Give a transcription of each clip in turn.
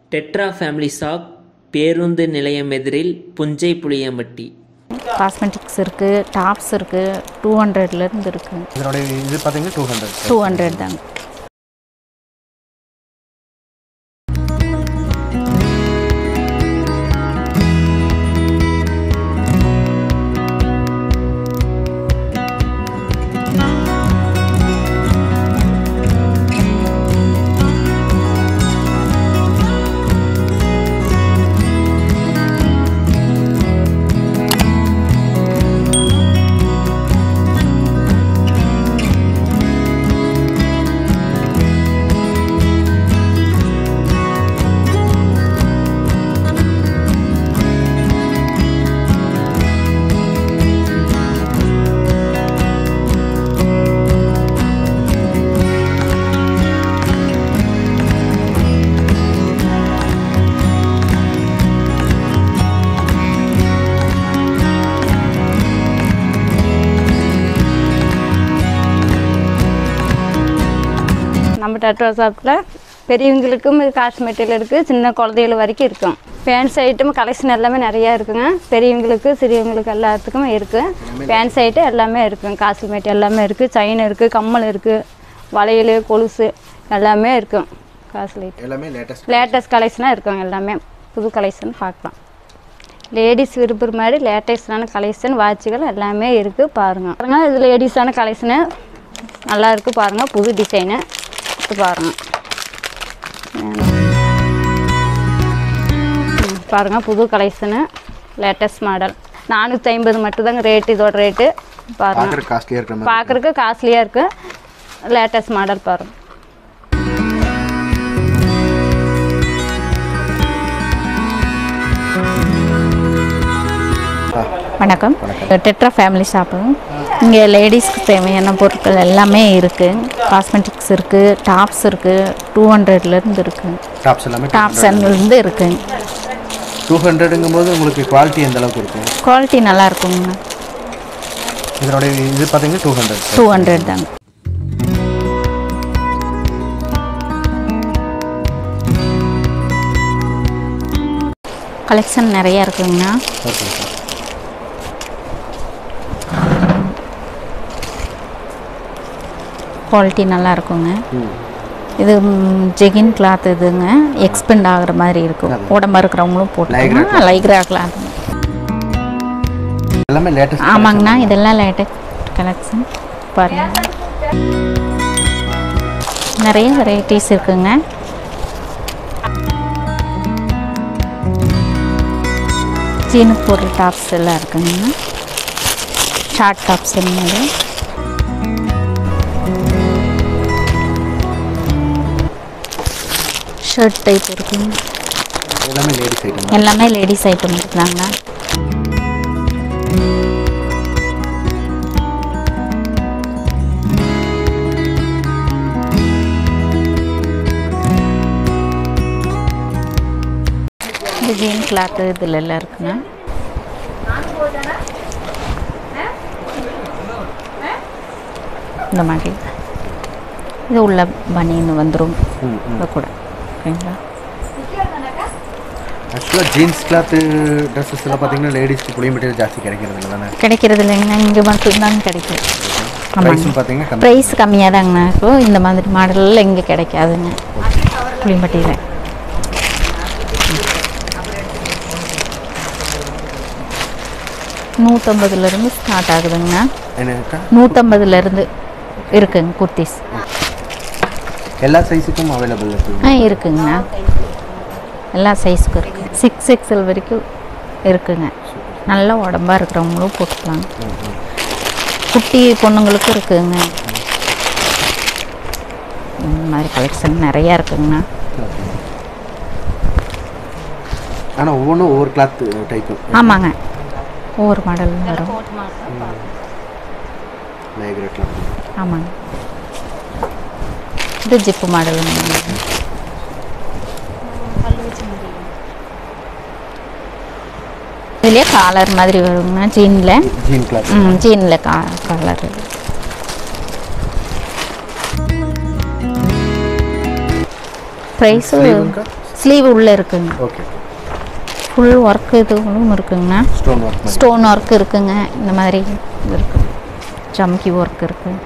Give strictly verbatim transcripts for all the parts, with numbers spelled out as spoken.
Tetra family shop, பேருந்து நிலையம் எதிரில் புஞ்சைப்புளியம்பட்டி. காஸ்மெட்டிக்ஸ் இருக்கு, டாப்ஸ் இருக்கு, two hundred ல இருந்து இருக்கு. இதோட இது பாத்தீங்கன்னா two hundred. two hundred தான். நம்ம டெட்ரா ஷாப்பில் பெரியவங்களுக்கும் காஸ்மெட்டிக் இருக்குது, சின்ன குழந்தைகள் வரைக்கும் இருக்கும். பேண்ட்ஸ் ஐட்டம் கலெக்ஷன் எல்லாமே நிறையா இருக்குங்க. பெரியவங்களுக்கு சிறியவங்களுக்கு எல்லாத்துக்குமே இருக்குது. பேண்ட்ஸ் ஐட்டம் எல்லாமே இருக்குங்க. காஸ்மெட்டிக் எல்லாமே இருக்குது. செயின் இருக்குது, கம்மல் இருக்குது, வளையல், கொலுசு எல்லாமே இருக்கும். காஸ்மெட்டிக் எல்லாமே லேட்டஸ்ட் லேட்டஸ்ட் கலெக்ஷனாக இருக்குங்க. எல்லாமே புது கலெக்ஷன் பார்க்கலாம். லேடிஸ் விரும்புகிற மாதிரி லேட்டஸ்டான கலெக்ஷன் வாட்சுகள் எல்லாமே இருக்குது. பாருங்கள் பாருங்கள் இது லேடிஸான கலெக்ஷனு நல்லா இருக்குது. பாருங்கள் புது டிசைனு பாருங்க பாருங்க புது கலெக்ஷனு லேட்டஸ்ட் மாடல் நானூற்றி ஐம்பது மட்டும்தாங்க ரேட்டு. இதோட ரேட்டு பாருங்க பார்க்குறதுக்கு காஸ்ட்லியாக இருக்குது. லேட்டஸ்ட் மாடல் பாருங்க. வணக்கம், டெட்ரா ஃபேமிலி ஷாப்பு. இங்கே லேடிஸ்க்கு தேவையான பொருட்கள் எல்லாமே இருக்குது. காஸ்மெட்டிக்ஸ் இருக்குது, டாப்ஸ் இருக்குது, டூ ஹண்ட்ரட்லேருந்து இருக்குது. டாப்ஸ் எல்லாமே டாப்ஸ்லேருந்து இருக்குது. டூ ஹண்ட்ரடுங்கும் போது உங்களுக்கு குவாலிட்டி எந்த அளவுக்கு இருக்கும்? குவாலிட்டி நல்லா இருக்குங்க. இதோட இது பார்த்தீங்கன்னா டூ ஹண்ட்ரட் டூ ஹண்ட்ரட் தாங்க. கலெக்ஷன் நிறையா இருக்குங்கண்ணா. Okay sir. குவாலிட்டி நல்லா இருக்குங்க. இது ஜெகின் கிளாத் இதுங்க. எக்ஸ்பெண்ட் ஆகிற மாதிரி இருக்கும். உடம்பு இருக்கிறவங்களும் போட்டுக்கலாம். லைக்ரா கிளாத் எல்லாமே லேட்டஸ்ட். ஆமாங்கண்ணா, இதெல்லாம் லேட்டஸ்ட் கலெக்ஷன் பாருங்க. நிறைய வெரைட்டிஸ் இருக்குங்க. ஜீனுக்கு போடுற டாப்ஸ் எல்லாம் இருக்குங்க. ஷார்ட் டாப்ஸ் என்னது ஷர்ட் டைப் இருக்குங்க. எல்லாமே லேடிஸ் ஐட்டம். எல்லாமே லேடிஸ் ஐட்டம் இருக்குதாங்க. இது ஜீன் கிளாத் இதில் எல்லாம் இருக்குங்க. இந்த மாதிரி இது உள்ள பனின்னு வந்துடும். இது கூட ஓகேங்களா. ஆக்சுவலாக ஜீன்ஸ் கிளாத்து ட்ரெஸ்ஸஸ் எல்லாம் பார்த்தீங்கன்னா லேடிஸ்க்கு புளிய மெட்டீரியல் ஜாஸ்தி கிடைக்கிறது இல்லை தானே? கிடைக்கிறது இல்லைங்கண்ணா, இங்கே மட்டும்தாங்க கிடைக்கும். ப்ரைஸும் பார்த்தீங்கன்னா ப்ரைஸ் கம்மியாக தாங்கண்ணா இருக்கும். இந்த மாதிரி மாடலில் இங்கே கிடைக்காதுங்க புளிய மெட்டீரியல். நூற்றம்பதுலேருந்து ஸ்டார்ட் ஆகுதுங்கண்ணா. நூற்றம்பதுலேருந்து இருக்குங்க குர்த்திஸ். எல்லா சைஸுக்கும் அவைலபிள் இருக்குது. ஆ இருக்குங்கண்ணா, எல்லா சைஸுக்கும் இருக்குது. சிக்ஸ் எக்ஸ்எல் வரைக்கும் இருக்குங்க. நல்லா உடம்பாக இருக்கிறவங்களும் போட்டுக்கலாம். குட்டி பொண்ணுங்களுக்கும் இருக்குங்க. இந்த மாதிரி கலெக்ஷன் நிறையா இருக்குங்கண்ணா. ஆனால் ஒவ்வொன்றும் ஒவ்வொரு கிளாத் டைப்பு. ஆமாங்க, ஒவ்வொரு மாடல் வரும். ஆமாங்க, இது ஜிப்பு மாடல். இதுலேயே காலர் மாதிரி வருங்க. ஜீனில் ஜீன் கிளாத். ம் ஜீனில் கா காலர். ப்ரைஸு ஸ்லீவ் உள்ளே இருக்குங்க. ஓகே. ஃபுல் ஒர்க் இதுவும் இருக்குங்கண்ணா. ஸ்டோன் ஒர்க் ஸ்டோன் ஒர்க் இருக்குங்க. இந்த மாதிரி இது இருக்குது. ஜம்கி ஒர்க் இருக்குது.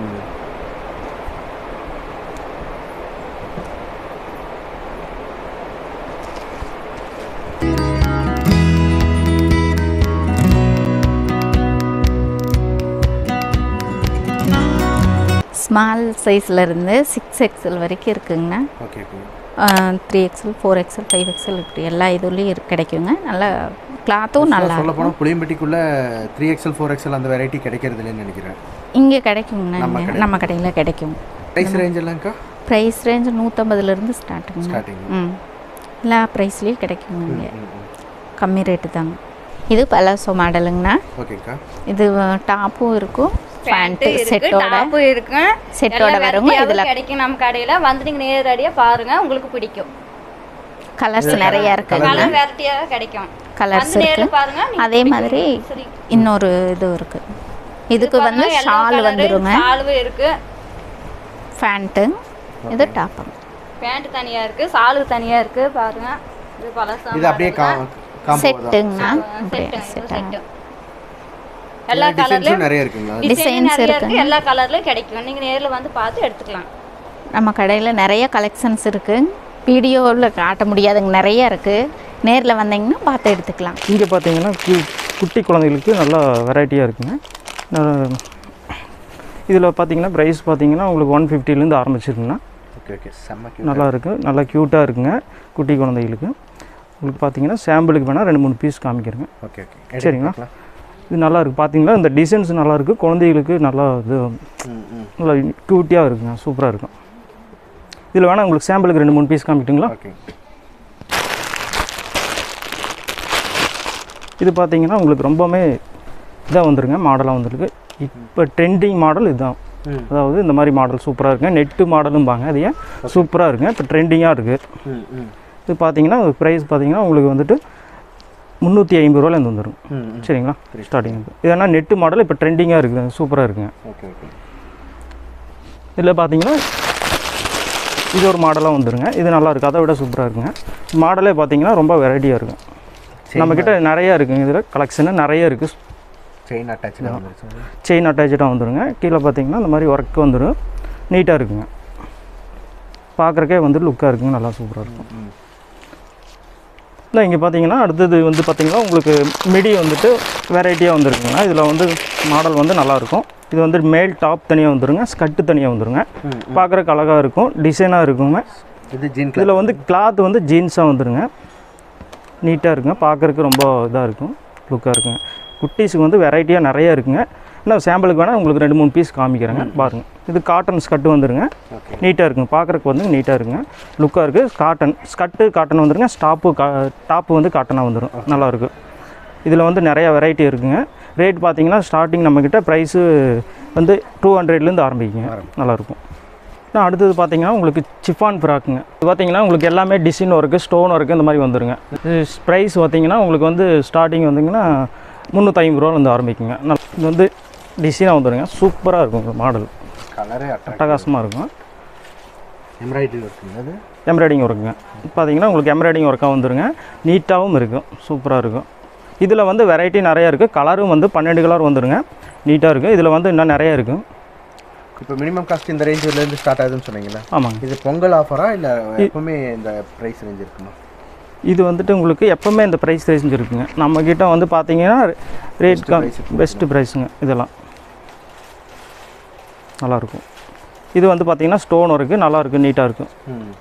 ஸ்மால் சைஸ்லேருந்து சிக்ஸ் எக்ஸல் வரைக்கும் இருக்குங்கண்ணா. Okay. Three XL four XL five XL இப்படி எல்லா இதுலேயும் கிடைக்குங்க. நல்லா கிளாத்தும் நல்லா சொல்ல போனால் புளியம்பட்டிக்குள்ளே த்ரீ எக்ஸல் ஃபோர் எக்ஸல் அந்த வெரைட்டி கிடைக்கிறது இல்லைன்னு நினைக்கிறேன். இங்கே கிடைக்குங்கண்ணா. நம்ம கடையில் கிடைக்கும். Price range எல்லாம்க்கா? Price range நூற்றம்பதுலேருந்து ஸ்டார்ட்டுங்க. Starting. ம் எல்லா ப்ரைஸ்லேயும் கிடைக்குங்க. இங்கே கம்மி ரேட்டு தாங்க. இது பலாசோ மாடலுங்கண்ணா. ஓகேக்கா. இது டாப்பும் இருக்கும், பேண்ட் செட்டோட டாப்பும் இருக்கு, செட்டோட வருங்க. இதில் கிடைக்கும் நம்ம கடையில். வந்து நீங்கள் நேரடியாக பாருங்கள், உங்களுக்கு பிடிக்கும். கலர்ஸ் நிறைய இருக்குது. கலர் வெரைட்டியாக கிடைக்கும். கலர்ஸ் இருக்கு. அதே மாதிரி இன்னொரு இது இருக்குது. இதுக்கு வந்து ஷால் வந்துருங்க. ஷாலும் இருக்கு, பேண்ட்டு. இது டாப். பேண்ட் தனியாக இருக்குது, ஷாலு தனியாக இருக்குது. பாருங்க, இது பலசா. இது அப்படியே செட்டுங்கண்ணா. செட்டு எல்லா கலர்லயும் நிறைய இருக்குங்க. டிசைன்ஸ் இருக்கு, எல்லா கலர்லயும் கிடைக்கும். நீங்க நேர்ல வந்து பார்த்து எடுத்துக்கலாம். நம்ம கடையில் நிறைய கலெக்ஷன்ஸ் இருக்குது. வீடியோவில் காட்ட முடியாதுங்க, நிறைய இருக்குது. நேரில் வந்தீங்கன்னா பார்த்து எடுத்துக்கலாம். இங்கே பார்த்தீங்கன்னா குட்டி குழந்தைகளுக்கு நல்லா வெரைட்டியாக இருக்குங்க. இதில் பார்த்தீங்கன்னா ப்ரைஸ் பார்த்தீங்கன்னா உங்களுக்கு ஒன் ஃபிஃப்டிலேருந்து ஆரம்பிச்சிருக்குங்கண்ணா. Okay okay. செம்ம நல்லா இருக்குது, நல்லா க்யூட்டாக இருக்குங்க குட்டி குழந்தைகளுக்கு. உங்களுக்கு பார்த்தீங்கன்னா சாம்பிளுக்கு வேணால் ரெண்டு மூணு பீஸ் காமிக்கிறேங்க. Okay okay. சரிங்களா? இது நல்லா இருக்குது. பார்த்தீங்கன்னா இந்த டிசைன்ஸ் நல்லாயிருக்கு. குழந்தைகளுக்கு நல்லா இது நல்லா க்யூட்டியாக இருக்குங்க, சூப்பராக இருக்கும். இதில் வேணால் உங்களுக்கு சாம்பிளுக்கு ரெண்டு மூணு பீஸ் காமிக்கிட்டுங்களா? ஓகே. இது பார்த்தீங்கன்னா உங்களுக்கு ரொம்பவுமே இதாக வந்துருங்க, மாடலாக வந்துருக்கு. இப்போ ட்ரெண்டிங் மாடல் இதுதான். அதாவது இந்த மாதிரி மாடல் சூப்பராக இருக்குங்க. நெட்டு மாடலும்பாங்க, அது ஏன் சூப்பராக இருக்குங்க. இப்போ ட்ரெண்டிங்காக இருக்குது. இது பார்த்தீங்கன்னா ப்ரைஸ் பார்த்தீங்கன்னா உங்களுக்கு வந்துட்டு முந்நூற்றி ஐம்பது ரூபாயிலேருந்து வந்துடும். சரிங்களா? ஸ்டார்டிங் இதனா நெட்டு மாடல் இப்போ ட்ரெண்டிங்காக இருக்குது, சூப்பராக இருக்குங்க. Okay okay. இதில் பார்த்தீங்கன்னா இது ஒரு மாடலாக வந்துடுங்க. இது நல்லாயிருக்கு, அதை விட சூப்பராக இருக்குங்க. மாடலே பார்த்தீங்கன்னா ரொம்ப வெரைட்டியாக இருக்கும். நம்மக்கிட்ட நிறையா இருக்குங்க. இதில் கலெக்ஷனு நிறைய இருக்குது. செயின் அட்டாச்சாக வந்துருச்சு. செயின் அட்டாச்சாக வந்துடுங்க. கீழே பார்த்தீங்கன்னா இந்த மாதிரி ஒர்க் வந்துடும், நீட்டாக இருக்குங்க. பார்க்குறக்கே வந்து லுக்காக இருக்குங்க, நல்லா சூப்பராக இருக்கும். இல்லை இங்கே பார்த்தீங்கன்னா அடுத்தது வந்து பார்த்தீங்கன்னா உங்களுக்கு மிடி வந்துட்டு வெரைட்டியாக வந்துருக்குங்கண்ணா. இதில் வந்து மாடல் வந்து நல்லாயிருக்கும். இது வந்து மேல் டாப் தனியாக வந்துடுங்க, ஸ்கட்டு தனியாக வந்துடுங்க. பார்க்குறக்கு அழகாக இருக்கும், டிசைனாக இருக்குங்க. இது ஜீன். இதில் வந்து கிளாத் வந்து ஜீன்ஸாக வந்துடுங்க, நீட்டாக இருக்குங்க. பார்க்குறக்கு ரொம்ப இதாக இருக்கும், லுக்காக இருக்குங்க. குட்டீஸுக்கு வந்து வெரைட்டியாக நிறையா இருக்குங்க. இன்னும் சாம்பிளுக்கு வேணால் உங்களுக்கு ரெண்டு மூணு பீஸ் காமிக்கிறேங்க, பாருங்கள். இது காட்டன் ஸ்கட்டு வந்துடுங்க, நீட்டாக இருக்குங்க. பார்க்குறக்கு வந்து நீட்டாக இருக்குங்க, லுக்காக இருக்குது. காட்டன் ஸ்கட்டு காட்டன் வந்துடுங்க. ஸ்டாப்பு கா டாப்பு வந்து காட்டனாக வந்துடும், நல்லாயிருக்கு. இதில் வந்து நிறையா வெரைட்டி இருக்குங்க. ரேட் பார்த்தீங்கன்னா ஸ்டார்டிங் நம்மக்கிட்ட ப்ரைஸு வந்து டூ ஹண்ட்ரட்லேருந்து ஆரம்பிக்குங்க, நல்லாயிருக்கும். நான் அடுத்தது பார்த்தீங்கன்னா உங்களுக்கு சிஃபான் ஃப்ராக்குங்க. இது பார்த்தீங்கன்னா உங்களுக்கு எல்லாமே டிசைன் ஒர்க்கு, ஸ்டோன் ஒர்க்கு இந்த மாதிரி வந்துடுங்க. ப்ரைஸ் பார்த்தீங்கன்னா உங்களுக்கு வந்து ஸ்டார்டிங் வந்தீங்கன்னா முந்நூற்றி ஐம்பது ரூபாலேருந்து ஆரம்பிக்குங்க. இது வந்து டிசைனாக வந்துடுங்க, சூப்பராக இருக்கும். மாடல் கலரே அட்டகாசமாக இருக்கும். எம்ப்ராய்டரி ஒர்க்குங்க. அது எம்ப்ராய்டிங் ஒர்க்குங்க. பார்த்தீங்கன்னா உங்களுக்கு எம்ப்ராய்டிங் ஒர்க்காக வந்துடுங்க, நீட்டாகவும் இருக்கும், சூப்பராக இருக்கும். இதில் வந்து வெரைட்டி நிறையா இருக்குது. கலரும் வந்து பன்னெண்டு கலர் வந்துடுங்க, நீட்டாக இருக்குது. இதில் வந்து இன்னும் நிறையா இருக்கும். இப்போ மினிமம் காஸ்ட் இந்த ரேஞ்சிலேருந்து ஸ்டார்ட் ஆகுதுன்னு சொன்னீங்களா? ஆமாங்க. இது பொங்கல் ஆஃபரா இல்லை எப்பவுமே இந்த ப்ரைஸ் ரேஞ்ச் இருக்குமா? இது வந்துட்டு உங்களுக்கு எப்போவுமே இந்த ப்ரைஸ் ரேஞ்ச் இருக்குங்க. நம்மக்கிட்ட வந்து பார்த்தீங்கன்னா ரேட் பெஸ்ட்டு ப்ரைஸுங்க. இதெல்லாம் நல்லாயிருக்கும். இது வந்து பார்த்தீங்கன்னா ஸ்டோன் ஒர்க்கு, நல்லாயிருக்கும், நீட்டாக இருக்கும்.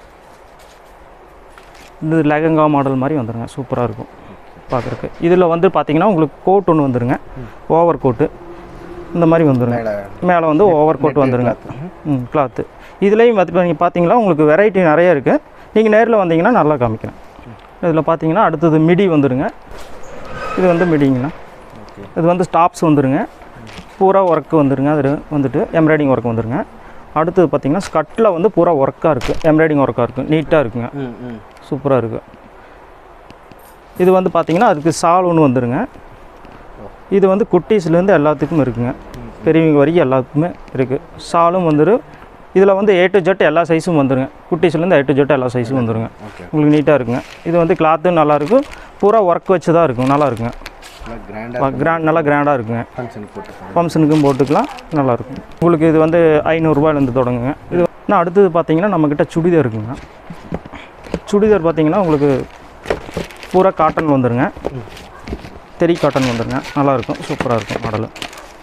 இது லெகங்கா மாடல் மாதிரி வந்துடுங்க, சூப்பராக இருக்கும் பார்க்குறக்கு. இதில் வந்து பார்த்தீங்கன்னா உங்களுக்கு கோட் ஒன்று வந்துடுங்க, ஓவர் கோட்டு இந்த மாதிரி வந்துடுங்க. மேலே வந்து ஓவர் கோட் வந்துடுங்க, ம் கிளாத்து. இதுலேயும் பார்த்து நீங்கள் பார்த்தீங்களா உங்களுக்கு வெரைட்டி நிறைய இருக்குது. நீங்கள் நேரில் வந்தீங்கன்னா நல்லா காமிக்கிறேன். இதில் பார்த்தீங்கன்னா அடுத்தது மிடி வந்துடுங்க. இது வந்து மிடிங்கண்ணா. இது வந்து ஸ்டாப்ஸ் வந்துடுங்க, பூரா ஒர்க்கு வந்துடுங்க. அது வந்துட்டு எம்ப்ராய்டிங் ஒர்க் வந்துடுங்க. அடுத்தது பார்த்தீங்கன்னா ஸ்கட்டில் வந்து பூரா ஒர்க்காக இருக்குது, எம்ப்ராய்டிங் ஒர்க்காக இருக்குது, நீட்டாக இருக்குங்க, சூப்பராக இருக்குது. இது வந்து பார்த்தீங்கன்னா அதுக்கு சால் ஒன்று வந்துடுங்க. இது வந்து குட்டீஸ்லேருந்து எல்லாத்துக்கும் இருக்குங்க, பெரியவங்க வரைக்கும் எல்லாத்துக்குமே இருக்குது. சாலும் வந்துடும், இதில் வந்து ஏ டு ஜெட் எல்லா சைஸும் வந்துருங்க. குட்டீஸ்லேருந்து ஏ டு ஜெட் எல்லா சைஸும் வந்துருங்க. உங்களுக்கு நீட்டாக இருக்குங்க. இது வந்து கிளாத்தும் நல்லாயிருக்கும், பூரா ஒர்க் வச்சு தான் இருக்கும், நல்லா இருக்குங்க. கிராண்ட் நல்லா கிராண்டாக இருக்குங்க. ஃபங்க்ஷனுக்கும் போட்டுக்கலாம், நல்லாயிருக்கும். உங்களுக்கு இது வந்து ஐநூறுரூவாயிலேருந்து தொடங்குங்க. இது நான் அடுத்தது பார்த்தீங்கன்னா நம்மக்கிட்ட சுடிதார் இருக்குங்க. சுடிதார் பார்த்தீங்கன்னா உங்களுக்கு பூரா காட்டன் வந்துடுங்க, தெரி காட்டன் வந்துடுங்க, நல்லாயிருக்கும், சூப்பராக இருக்கும் மாடலு.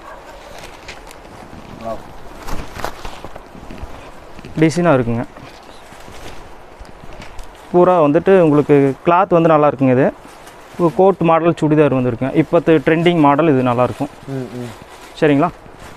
டிசைனாக இருக்குங்க. பூரா வந்துட்டு உங்களுக்கு கிளாத் வந்து நல்லா இருக்குங்க. இது கோட் மாடல் சுடிதார் வந்துருக்குங்க. இப்போத்து ட்ரெண்டிங் மாடல் இது நல்லாயிருக்கும். சரிங்களா?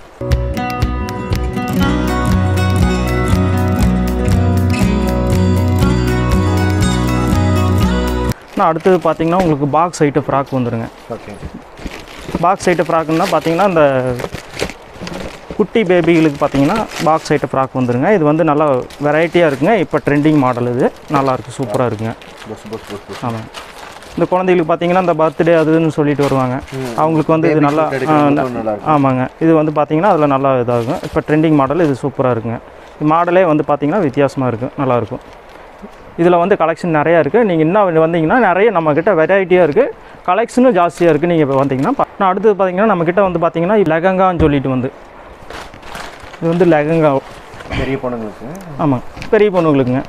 நான் அடுத்தது பார்த்தீங்கன்னா உங்களுக்கு பாக்ஸ் ஐட்ட ஃப்ராக் வந்துடுங்க. ஓகே. பாக்ஸ் ஐட்ட ஃப்ராக்குன்னா பார்த்தீங்கன்னா இந்த குட்டி பேபிகளுக்கு பார்த்தீங்கன்னா பாக்ஸ் ஐட்ட ஃப்ராக் வந்துடுங்க. இது வந்து நல்லா வெரைட்டியாக இருக்குங்க. இப்போ ட்ரெண்டிங் மாடல் இது, நல்லாயிருக்கு, சூப்பராக இருக்குங்க. ஆமாம். இந்த குழந்தைகளுக்கு பார்த்தீங்கன்னா இந்த பர்த்டே அதுன்னு சொல்லிட்டு வருவாங்க, அவங்களுக்கு வந்து இது நல்லா, ஆமாங்க, இது வந்து பார்த்தீங்கன்னா அதில் நல்லா இதாகும். இப்போ ட்ரெண்டிங் மாடல் இது சூப்பராக இருக்குங்க. மாடலே வந்து பார்த்தீங்கன்னா வித்தியாசமாக இருக்குது, நல்லாயிருக்கும். இதில் வந்து கலெக்ஷன் நிறையா இருக்குது. நீங்கள் இன்னும் வந்தீங்கன்னா நிறைய நம்மக்கிட்ட வெரைட்டியாக இருக்குது, கலெக்ஷனும் ஜாஸ்தியாக இருக்குது. நீங்கள் இப்போ வந்தீங்கன்னா நான் அடுத்தது பார்த்தீங்கன்னா நம்மக்கிட்ட வந்து பார்த்தீங்கன்னா லெகங்கான்னு சொல்லிட்டு வந்து இது வந்து லெகங்கா பெரிய பொண்ணுங்களுக்கு. ஆமாம், பெரிய பொண்ணுங்களுக்குங்க.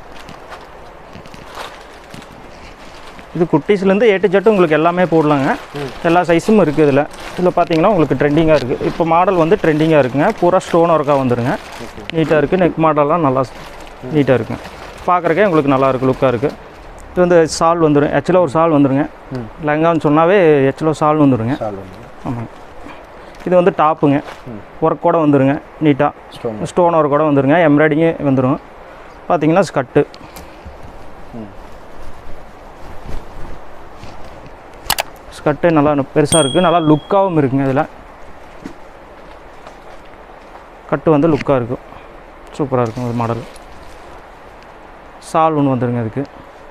இது குட்டீஸ்லேருந்து ஏ டு ஜெட் உங்களுக்கு எல்லாமே போடலாங்க, எல்லா சைஸும் இருக்குது இதில். இதில் பார்த்தீங்கன்னா உங்களுக்கு ட்ரெண்டிங்காக இருக்குது. இப்போ மாடல் வந்து ட்ரெண்டிங்காக இருக்குங்க, பூரா ஸ்டோன் ஒர்க்காக வந்துடுங்க, நீட்டாக இருக்குது. நெக் மாடல்லாம் நல்லா நீட்டாக இருக்குங்க, பார்க்குறக்கே உங்களுக்கு நல்லாயிருக்கு, லுக்காக இருக்குது. இது வந்து சால் வந்துடும், ஆக்சுவலாக ஒரு சால் வந்துடுங்க. லெஹங்கான்னு சொன்னாவே ஆக்சுவலாக சால் வந்துடுங்க. ஆமாங்க. இது வந்து டாப்புங்க, ஒர்க் கூட வந்துடுங்க, நீட்டாக ஸ்டோன் ஒர்க் கூட வந்துடுங்க, எம்ப்ராய்டிங்கே வந்துடும். பார்த்தீங்கன்னா ஸ்கட்டு, ஸ்கட்டு நல்லா பெருசாக இருக்குது, நல்லா லுக்காகவும் இருக்குங்க. இதில் கட்டு வந்து லுக்காக இருக்கும், சூப்பராக இருக்கும் ஒரு மாடல். சால் ஒன்று வந்துடுங்க அதுக்கு.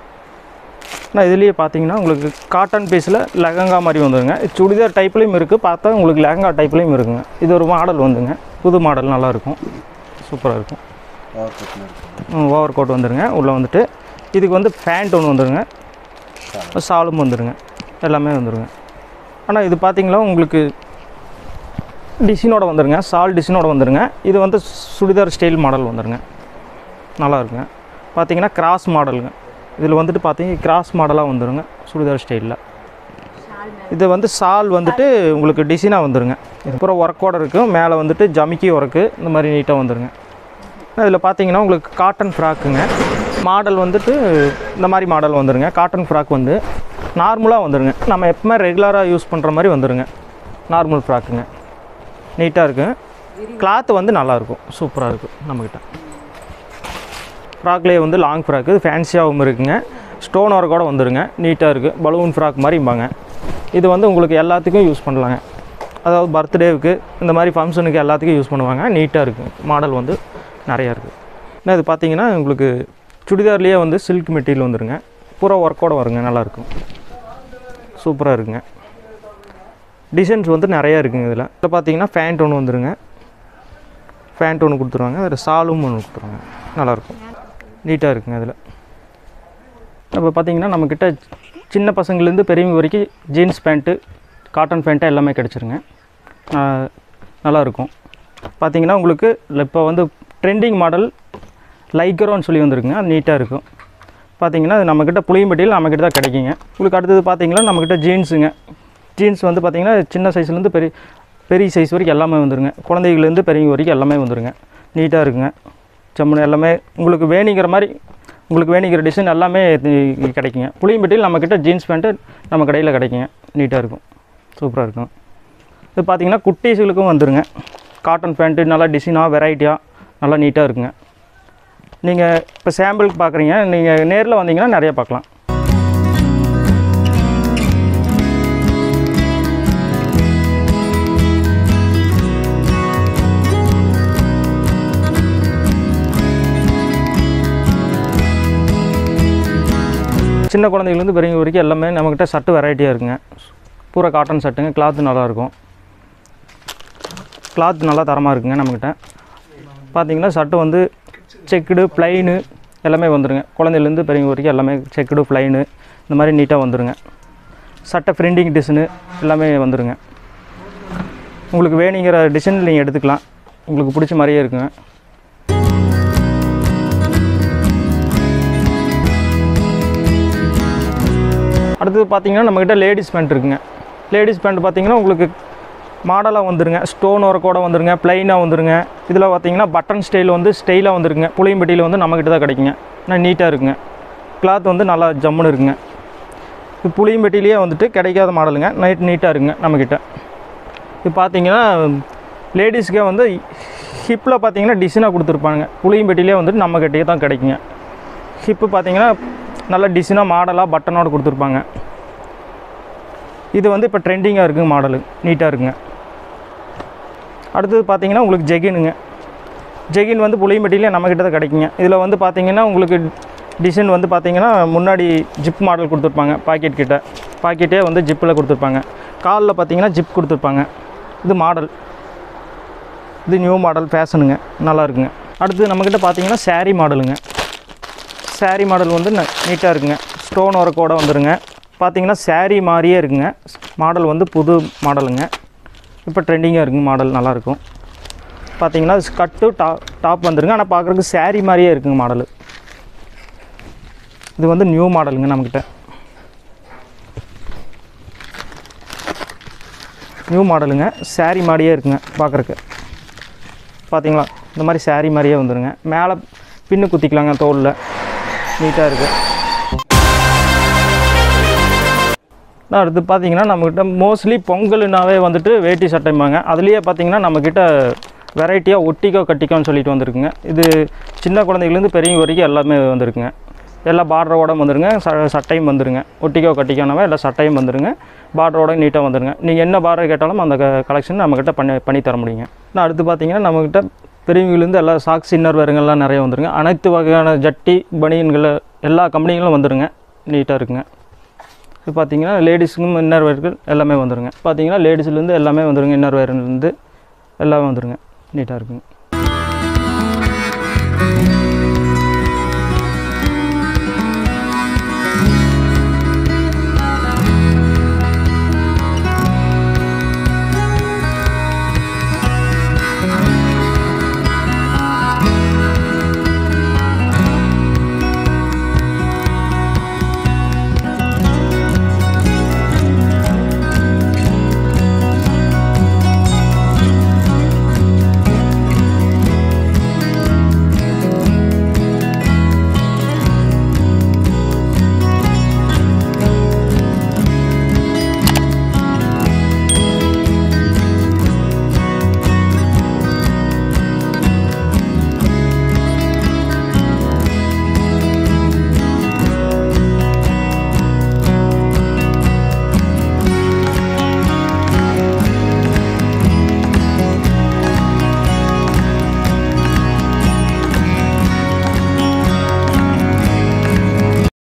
ஆனால் இதுலேயே பார்த்தீங்கன்னா உங்களுக்கு காட்டன் பீஸில் லெஹங்கா மாதிரி வந்துடுங்க. சுடிதார் டைப்லேயும் இருக்குது, பார்த்தா உங்களுக்கு லெஹங்கா டைப்லேயும் இருக்குங்க. இது ஒரு மாடல் வந்துங்க, புது மாடல், நல்லாயிருக்கும், சூப்பராக இருக்கும். ஓவர் கோட் வந்துடுங்க. உள்ளே வந்துட்டு இதுக்கு வந்து பேண்ட் ஒன்று வந்துடுங்க, சாலும் வந்துடுங்க, எல்லாமே வந்துடுங்க. ஆனால் இது பார்த்தீங்களா உங்களுக்கு டிசைனோட வந்துடுங்க, சால் டிசைனோட வந்துடுங்க. இது வந்து சுடிதார் ஸ்டைல் மாடல் வந்துடுங்க, நல்லா இருக்குங்க. பார்த்தீங்கன்னா கிராஸ் மாடலுங்க. இதில் வந்துட்டு பார்த்தீங்கன்னா கிராஸ் மாடலாக வந்துடுங்க சுடிதார் ஸ்டைலில். இது வந்து சால் வந்துட்டு உங்களுக்கு டிசைனாக வந்துடுங்க. அப்புறம் ஒர்க்கோடு இருக்கும், மேலே வந்துட்டு ஜமிக்கி ஒர்க்கு இந்த மாதிரி நீட்டாக வந்துடுங்க. இதில் பார்த்தீங்கன்னா உங்களுக்கு காட்டன் ஃப்ராக்குங்க. மாடல் வந்துட்டு இந்த மாதிரி மாடல் வந்துடுங்க. காட்டன் ஃப்ராக் வந்து நார்மலாக வந்துடுங்க, நம்ம எப்பவுமே ரெகுலராக யூஸ் பண்ணுற மாதிரி வந்துடுங்க. நார்மல் ஃப்ராக்குங்க, நீட்டாக இருக்குது. கிளாத்து வந்து நல்லாயிருக்கும், சூப்பராக இருக்குது. நம்மக்கிட்ட ஃப்ராக்லேயே வந்து லாங் ஃப்ராக்கு ஃபேன்சியாகவும் இருக்குங்க, ஸ்டோன் ஒர்க்கோட வந்துடுங்க, நீட்டாக இருக்குது. பலூன் ஃப்ராக் மாதிரிம்பாங்க. இது வந்து உங்களுக்கு எல்லாத்துக்கும் யூஸ் பண்ணலாங்க, அதாவது பர்த்டேவுக்கு இந்த மாதிரி ஃபங்க்ஷனுக்கு எல்லாத்துக்கும் யூஸ் பண்ணுவாங்க. நீட்டாக இருக்குது, மாடல் வந்து நிறையா இருக்குது. ஆனால் இது பார்த்தீங்கன்னா உங்களுக்கு சுடிதார்லேயே வந்து சில்க் மெட்டீரியல் வந்துடுங்க, பூரா ஒர்க்கோட வருங்க, நல்லாயிருக்கும், சூப்பராக இருக்குங்க. டிசைன்ஸ் வந்து நிறையா இருக்குங்க. இதில் இதில் பார்த்தீங்கன்னா ஃபேண்ட் ஒன்று வந்துடுங்க, ஃபேண்ட் ஒன்று கொடுத்துருவாங்க, அதில் சாலும் ஒன்று கொடுத்துருவாங்க, நல்லாயிருக்கும், நீட்டாக இருக்குங்க. அதில் இப்போ பார்த்தீங்கன்னா நம்மக்கிட்ட சின்ன பசங்கள்லேருந்து பெரியவங்க வரைக்கும் ஜீன்ஸ் பேண்ட்டு, காட்டன் பேண்ட்டு எல்லாமே கிடச்சிருங்க, நல்லாயிருக்கும். பார்த்தீங்கன்னா உங்களுக்கு இப்போ வந்து ட்ரெண்டிங் மாடல் லைக்ரோன்னு சொல்லி வந்துருக்குங்க, அது நீட்டாக இருக்கும். பார்த்தீங்கன்னா அது நம்மக்கிட்ட புளியம்பட்டியில் நம்மக்கிட்ட தான் கிடைக்குங்க. உங்களுக்கு அடுத்தது பார்த்தீங்கன்னா நம்மக்கிட்ட ஜீன்ஸுங்க. ஜீன்ஸ் வந்து பார்த்திங்கன்னா சின்ன சைஸ்லேருந்து பெரிய பெரிய சைஸ் வரைக்கும் எல்லாமே வந்துடுங்க, குழந்தைகள்லேருந்து பெரியவங்க வரைக்கும் எல்லாமே வந்துடுங்க, நீட்டாக இருக்குங்க. சம்முன்னு எல்லாமே உங்களுக்கு வேணுங்கிற மாதிரி, உங்களுக்கு வேணுங்கிற டிசைன் எல்லாமே கிடைக்குங்க. புளியம்பட்டியில் நம்மக்கிட்ட ஜீன்ஸ் பேண்ட்டு நம்ம கடையில் கிடைக்குங்க, நீட்டாக இருக்கும், சூப்பராக இருக்கும். இது பார்த்திங்கன்னா குட்டீஸுகளுக்கும் வந்துடுங்க. காட்டன் பேண்ட்டு நல்லா டிசைனாக வெரைட்டியாக நல்லா நீட்டாக இருக்குங்க. நீங்கள் இப்போ சாம்பிளுக்கு பார்க்குறீங்க, நீங்கள் நேரில் வந்தீங்கன்னா நிறையா பார்க்கலாம். சின்ன குழந்தைங்கலேருந்து பெரியவங்க வரைக்கும் எல்லாமே நம்மக்கிட்ட சட்டு வெரைட்டியாக இருக்குங்க. பூரா காட்டன் சட்டுங்க, கிளாத்து நல்லாயிருக்கும், கிளாத் நல்லா தரமாக இருக்குங்க. நம்மக்கிட்ட பார்த்தீங்கன்னா சட்டு வந்து செக்குடு ப்ளைனு எல்லாமே வந்துருங்க. குழந்தையிலேருந்து பெரியவங்க வரைக்கும் எல்லாமே செக்குடு ப்ளைனு இந்த மாதிரி நீட்டாக வந்துருங்க. சட்டை பிரிண்டிங் டிசைனு எல்லாமே வந்துருங்க. உங்களுக்கு வேணுங்கிற டிசைன் நீங்கள் எடுத்துக்கலாம். உங்களுக்கு பிடிச்ச மாதிரியே இருக்குங்க. அடுத்தது பார்த்திங்கன்னா நம்மக்கிட்ட லேடிஸ் பேண்ட் இருக்குங்க. லேடிஸ் பேண்ட் பார்த்திங்கன்னா உங்களுக்கு மாடலாக வந்துருங்க. ஸ்டோன் ஒர்க்கோட வந்துருங்க, ப்ளைனாக வந்துருங்க. இதில் பார்த்திங்கன்னா பட்டன் ஸ்டைல் வந்து ஸ்டைலாக வந்துருங்க. புளியம்பட்டியில் வந்து நம்மக்கிட்ட தான் கிடைக்குங்க. ஆனால் நீட்டாக இருக்குங்க. கிளாத் வந்து நல்லா ஜம்முன்னு இருக்குங்க. இது புளியம்பட்டியிலேயே வந்துட்டு கிடைக்காத மாடலுங்க. நைட் நீட்டாக இருக்குங்க நம்மக்கிட்ட. இது பார்த்திங்கன்னா லேடிஸ்க்கே வந்து ஹிப்பில் பார்த்திங்கன்னா டிசைனாக கொடுத்துருப்பாங்க. புளியம்பட்டியிலே வந்துட்டு நம்மக்கிட்டே தான் கிடைக்குங்க. ஹிப்பு பார்த்திங்கன்னா நல்லா டிசைனாக மாடலாக பட்டனோடு கொடுத்துருப்பாங்க. இது வந்து இப்போ ட்ரெண்டிங்காக இருக்குங்க. மாடலு நீட்டாக இருக்குங்க. அடுத்தது பார்த்திங்கன்னா உங்களுக்கு ஜெகினுங்க. ஜெகின் வந்து புளியம்பட்டியிலே நம்மக்கிட்ட தான் கிடைக்குங்க. இதில் வந்து பார்த்திங்கன்னா உங்களுக்கு டிசைன் வந்து பார்த்திங்கன்னா முன்னாடி ஜிப் மாடல் கொடுத்துருப்பாங்க. பாக்கெட் கிட்ட பாக்கெட்டே வந்து ஜிப்பில் கொடுத்துருப்பாங்க. காலில் பார்த்திங்கன்னா ஜிப் கொடுத்துருப்பாங்க. இது மாடல், இது நியூ மாடல் ஃபேஷனுங்க. நல்லா இருக்குங்க. அடுத்து நம்மக்கிட்ட பார்த்திங்கன்னா சாரீ மாடலுங்க. சாரீ மாடல் வந்து நீட்டாக இருக்குங்க. ஸ்டோன் ஒர்க்கோடு வந்துருங்க. பார்த்திங்கன்னா சாரீ மாதிரியே இருக்குங்க. மாடல் வந்து புது மாடலுங்க. இப்போ ட்ரெண்டிங்காக இருக்குங்க. மாடல் நல்லாயிருக்கும். பார்த்திங்கன்னா ஸ்கர்ட்டு டாப் டாப் வந்துருங்க. ஆனால் பார்க்குறதுக்கு சாரீ மாதிரியே இருக்குங்க மாடலு. இது வந்து நியூ மாடலுங்க நம்மக்கிட்ட. நியூ மாடலுங்க. சாரீ மாதிரியே இருக்குங்க பார்க்குறக்கு. பார்த்திங்களா இந்த மாதிரி சாரீ மாதிரியே வந்துருங்க. மேலே பின்னு குத்திக்கலாங்க தோலில். நீட்டாக இருக்குது. அடுத்து பார்த்திங்கன்னா நம்மக்கிட்ட மோஸ்ட்லி பொங்கல்னாவே வந்துட்டு வேட்டி சட்டைம்பாங்க. அதுலேயே பார்த்திங்கன்னா நம்மக்கிட்ட வெரைட்டியாக ஒட்டிக்கோ கட்டிக்கோன்னு சொல்லிட்டு வந்துருக்குங்க. இது சின்ன குழந்தைங்கலேருந்து பெரியவங்க வரைக்கும் எல்லாமே வந்துருக்குங்க. எல்லா பார்டரோட வந்துருங்க. ச சட்டையும் வந்துருங்க. ஒட்டிக்கோ கட்டிக்கோனாவே எல்லா சட்டையும் வந்துருங்க. பார்டரோட நீட்டாக வந்துருங்க. நீங்கள் என்ன பார்டர் கேட்டாலும் அந்த க கலெக்ஷன் நம்மக்கிட்ட பண்ணி பண்ணி தர முடியுங்க. நான் அடுத்து பார்த்திங்கன்னா நம்மக்கிட்ட பெரியவங்கலேருந்து எல்லா சாக்ஸ் இன்னர் வேறுங்கள்லாம் நிறைய வந்துருங்க. அனைத்து வகையான ஜட்டி பனியன்கள் எல்லா கம்பெனிகளும் வந்துருங்க. நீட்டாக இருக்குங்க. இது பார்த்திங்கன்னா லேடிஸுக்கும் இன்னர் வேர்கள் எல்லாமே வந்துருங்க. பார்த்திங்கன்னா லேடிஸ்லேருந்து எல்லாமே வந்துருங்க. இன்னர் வேர்லேருந்து எல்லாமே வந்துருங்க. நீட்டாக இருக்குங்க.